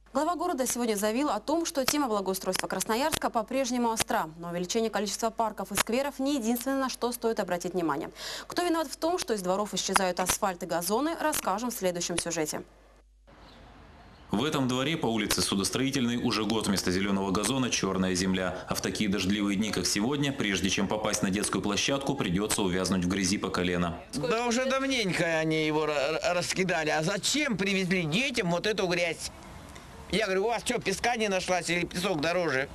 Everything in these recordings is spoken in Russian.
Глава города сегодня заявил о том, что тема благоустройства Красноярска по-прежнему остра. Но увеличение количества парков и скверов не единственное, на что стоит обратить внимание. Кто виноват в том, что из дворов исчезают асфальт и газоны, расскажем в следующем сюжете. В этом дворе по улице Судостроительной уже год вместо зеленого газона черная земля. А в такие дождливые дни, как сегодня, прежде чем попасть на детскую площадку, придется увязнуть в грязи по колено. Да уже давненько они его раскидали. А зачем привезли детям вот эту грязь? Я говорю, у вас что, песка не нашлась или песок дороже?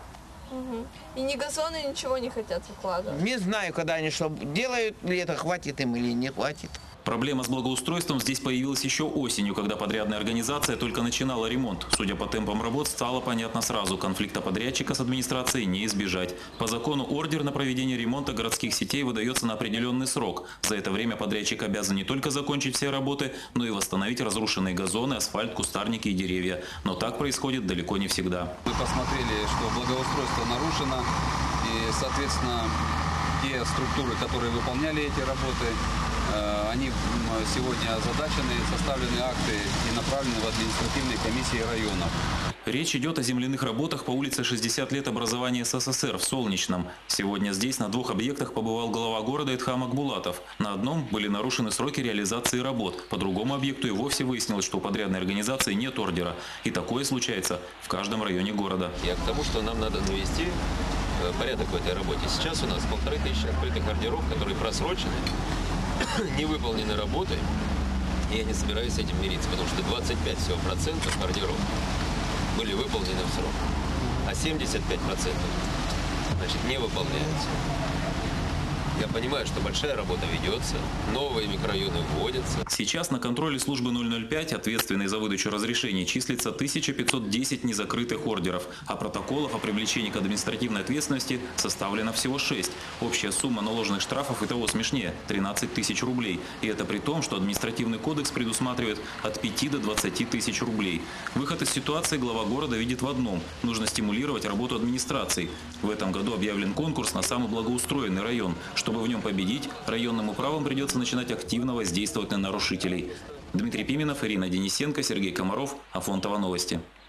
И ни газоны ничего не хотят выкладывать. Не знаю, когда они что делают, ли это хватит им или не хватит. Проблема с благоустройством здесь появилась еще осенью, когда подрядная организация только начинала ремонт. Судя по темпам работ, стало понятно сразу – конфликта подрядчика с администрацией не избежать. По закону ордер на проведение ремонта городских сетей выдается на определенный срок. За это время подрядчик обязан не только закончить все работы, но и восстановить разрушенные газоны, асфальт, кустарники и деревья. Но так происходит далеко не всегда. Мы посмотрели, что благоустройство нарушено, и, соответственно, те структуры, которые выполняли эти работы, они сегодня озадачены, составлены акты и направлены в административные комиссии районов. Речь идет о земляных работах по улице 60 лет образования СССР в Солнечном. Сегодня здесь на двух объектах побывал глава города Эдхам Акбулатов. На одном были нарушены сроки реализации работ. По другому объекту и вовсе выяснилось, что у подрядной организации нет ордера. И такое случается в каждом районе города. Я к тому, что нам надо навести порядок в этой работе. Сейчас у нас 1500 открытых ордеров, которые просрочены, не выполнены работы. И я не собираюсь с этим мириться, потому что 25% всего ордеров были выполнены в срок, а 75% значит, не выполняются. Я понимаю, что большая работа ведется, новые микрорайоны вводятся. Сейчас на контроле службы 005, ответственной за выдачу разрешений, числится 1510 незакрытых ордеров, а протоколов о привлечении к административной ответственности составлено всего 6. Общая сумма наложенных штрафов и того смешнее – 13 тысяч рублей. И это при том, что административный кодекс предусматривает от 5 до 20 тысяч рублей. Выход из ситуации глава города видит в одном – нужно стимулировать работу администрации. В этом году объявлен конкурс на самый благоустроенный район. Чтобы в нем победить, районным управам придется начинать активно воздействовать на нарушителей. Дмитрий Пименов, Ирина Денисенко, Сергей Комаров, Афонтово новости.